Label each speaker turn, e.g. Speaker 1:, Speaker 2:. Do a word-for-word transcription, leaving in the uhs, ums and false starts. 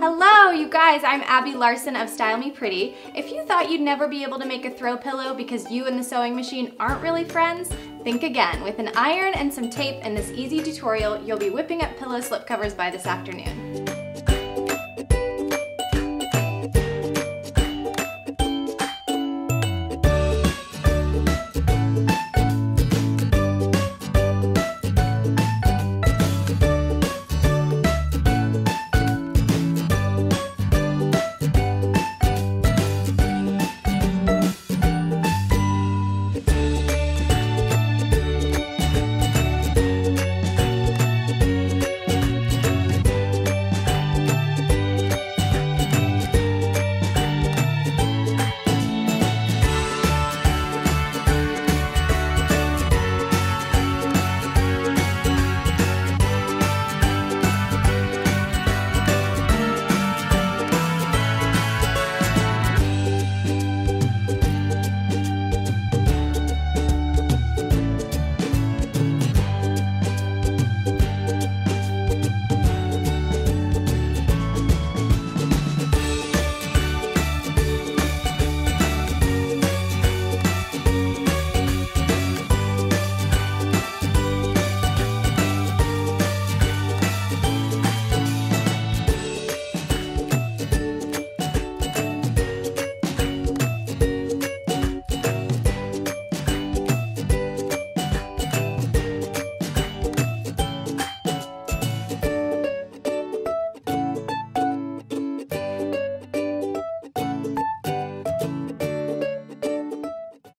Speaker 1: Hello, you guys, I'm Abby Larson of Style Me Pretty. If you thought you'd never be able to make a throw pillow because you and the sewing machine aren't really friends, think again. With an iron and some tape and this easy tutorial, you'll be whipping up pillow slipcovers by this afternoon.